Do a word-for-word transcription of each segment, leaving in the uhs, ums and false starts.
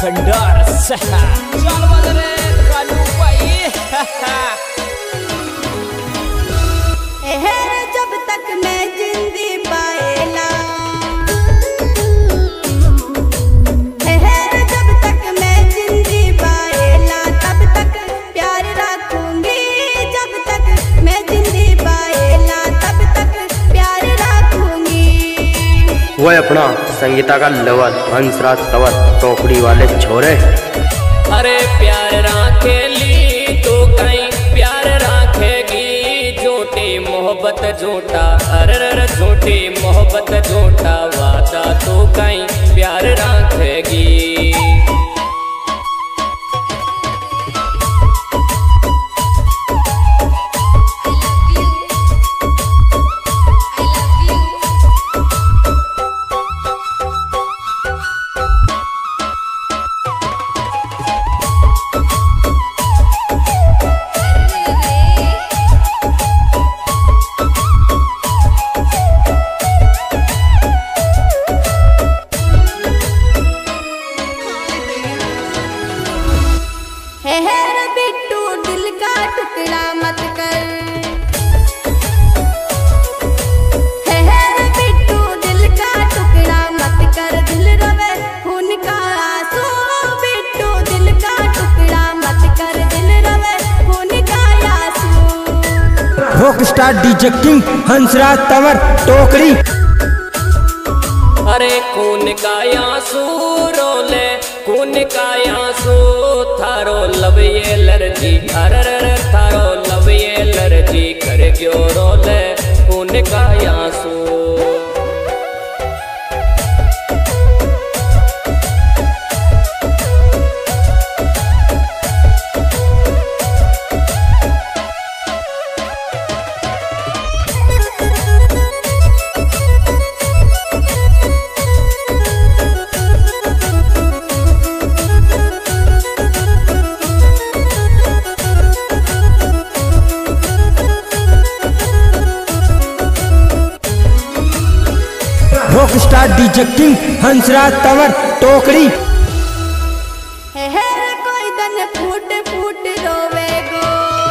खंडार सहा चल बदरे कानू भाई है जब तक मैं जिंदी पाएला है जब तक मैं जिंदी पाएला तब तक प्यार रखूंगी जब तक मैं जिंदी पाएला तब तक प्यार रखूंगी। वो अपना संगीता का लवर हंसराज तंवर टोकरी वाले छोरे। अरे प्यार राखेली तो कहीं प्यार राखेगी झूठी मोहब्बत झूठा अरे झूठी मोहब्बत झूठा वादा तो कहीं प्यार राखेगी। बिट्टू दिल का टुकड़ा मत कर है बिट्टू दिल का टुकड़ा मत कर दिल रवे खून का आंसू बिट्टू दिल का टुकड़ा मत कर दिल रवे खून का आंसू। Rock star DJ king Hansraj Tanwar Tokri. अरे खून का आंसू रोले खून का आंसू थारो लब ये लर्जी अरे थारो लब ये लर्जी कर क्यों रोले खून का आंसू। Rock star DJ king Hansraj Tanwar Tokri. है कोई दन फूट फूट रोवेगो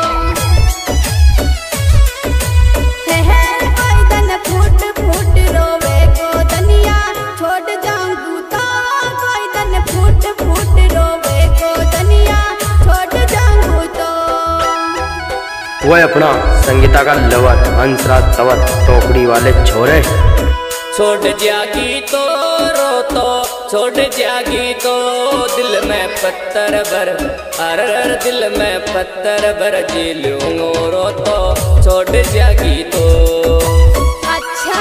है कोई दन फूट फूट रोवेगो दुनिया छोड़ जाऊंगी तो कोई दन फूट फूट रोवेगो दुनिया छोड़ जाऊंगी तो। वो अपना संगीता का लवर हंसराज तंवर टोकरी वाले छोरे। छोड़ जागी तो रो तो छोड़ जागी तो दिल में पत्थर भर अरे दिल में पत्थर भर जी लूंगो रो तो छोड़ जागी तो। अच्छा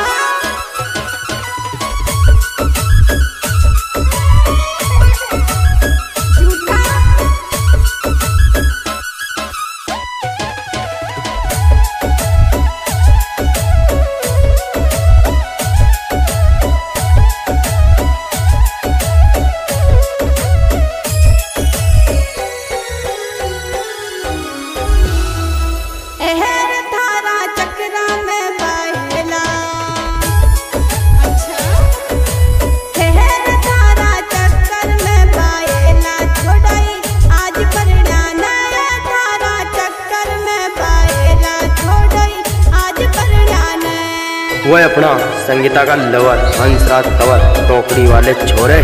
वो अपना संगीता का लवर हंसराज तंवर टोकरी वाले छोरे।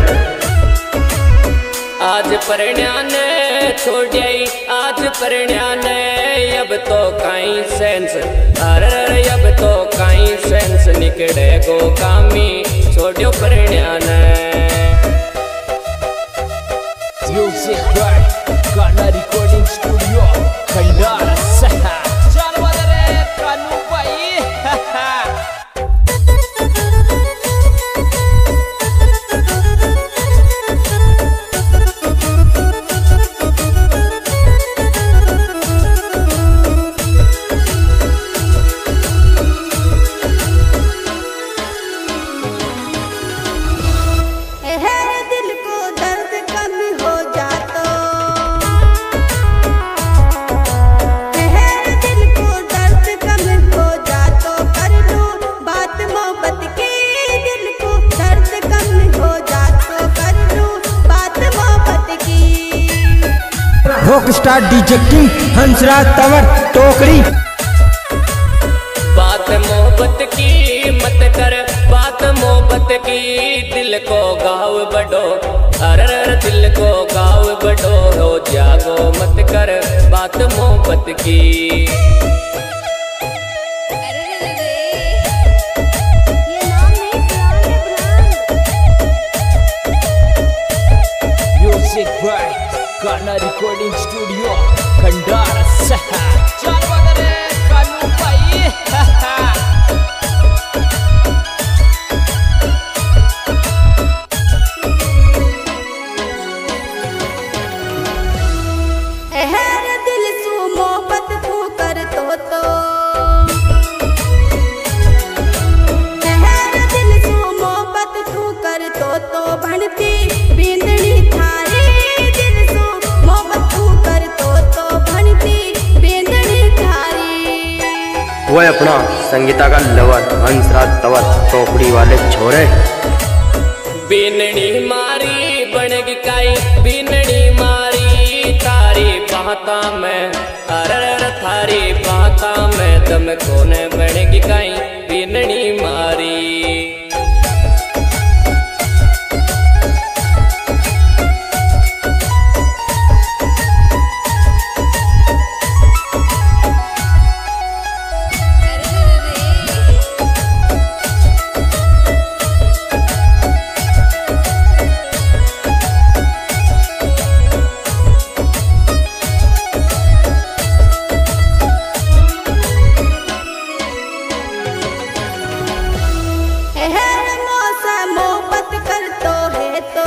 आज परिण्याने छोड़ जाई आज परिण्याने अब तो काई सेंस अरे अब तो काई सेंस निकले गो कामी छोड़ो परिण्याने। Music by Gana recording studio Khandar सहा चल बदरे कानू भाई rockstar DJ king Hansraj Tanwar Tokri. बात मोहब्बत की मत कर, बात मोहब्बत की, दिल को गाँव बड़ो, अरर दिल को गाँव बड़ो, हो जागो मत कर बात मोहब्बत की। Music by Gana recording studio Khandar सहा। चल बदरे कानू भाई हर दिल सु मोहब्बत तू कर तो तो हर दिल सु मोहब्बत तू कर तो तो बनती बिंदनी थारे दिल सु मोहब्बत तू कर तो तो बनती बिंदनी थारी। वह अपना संगीता का लवर हंसराज तंवर टोकरी वाले छोरे। बिनड़ी मारी बनेगी काई, बिनड़ी मारी थारी बाता में, अरर थारी बाता में दम कोने बनेगी काई बिनड़ी मारी। हर मौसम मोहब्बत कर तो है तो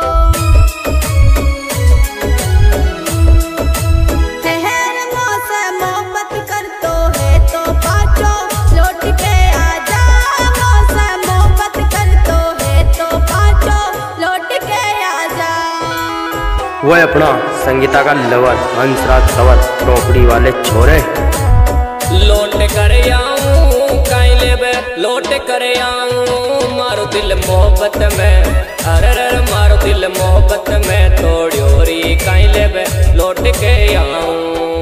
हर मौसम मोहब्बत कर तो है तो पाँचो लौट के आजा। मौसम मोहब्बत कर तो है तो पाँचो लौट के आजा। वह अपना संगीता का लवर हंसराज तंवर टोकरी वाले छोरे। लौट कर आऊं काई लेबे, लौट कर आऊं मारो दिल मोहब्बत में, अरर मारो दिल मोहब्बत में, थोड़ी होरी काई लेबे लौट के आऊं।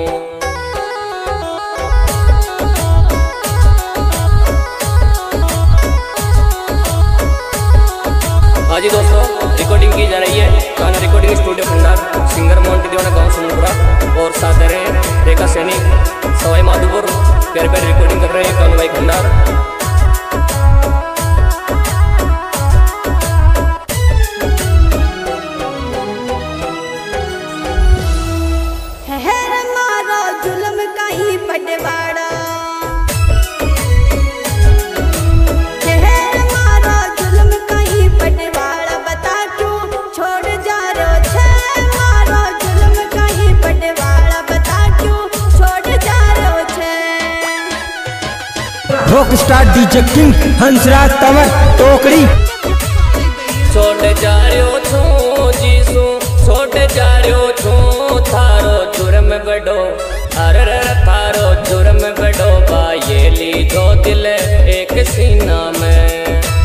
हाँ जी दोस्तों, रिकॉर्डिंग की जा रही है Gana recording studio Khandar, singer Monty Deewana गाँव सुनपुरा और साथ रहे रेखा सैनी सवाई माधोपुर, प्यारे प्यारे रिकॉर्डिंग कर रहे हैं कानू भाई खंडार। हर मारो जुल्म कहीं पटवाड़ा, हर मारो जुल्म कहीं पटवाड़ा, बता क्यों छोड़ जा रो छे। मारो जुल्म कहीं पटवाड़ा, बता क्यों छोड़ जा रो छे। Rockstar DJ king Hansraj Tanwar Tokri. छोड़ जा रहो छो जीसू, छोड़ जा रहो छो थारो जुर्म बड़ो, अरर थारो जुर्म बड़ो, बाये ली दो दिल एक सीना में।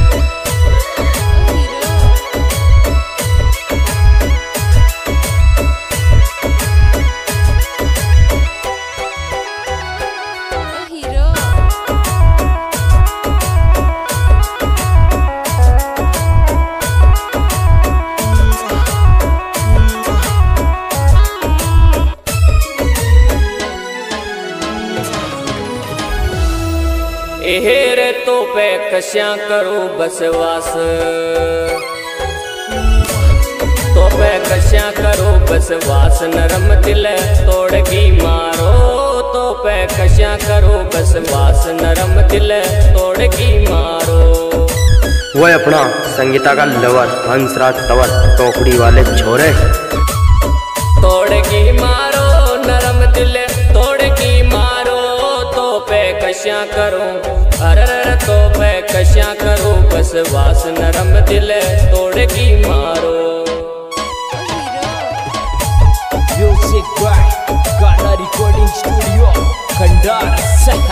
एहेरे तो पे कश्या करो बसवास, तो पे कश्या करो बसवास, नरम दिल तोड़गी मारो, तो पे कश्या करो बसवास, नरम दिल तोड़गी मारो। वह अपना संगीता का लवर हंसराज तंवर टोकरी वाले छोरे। तोड़गी मारो नरम दिल तोड़गी मारो, तो पे कश्या करो, अरर तो पे कश्या करो बसवास, नरम दिल तोड़गी मारो। Music by Gana recording studio Khandar सहा।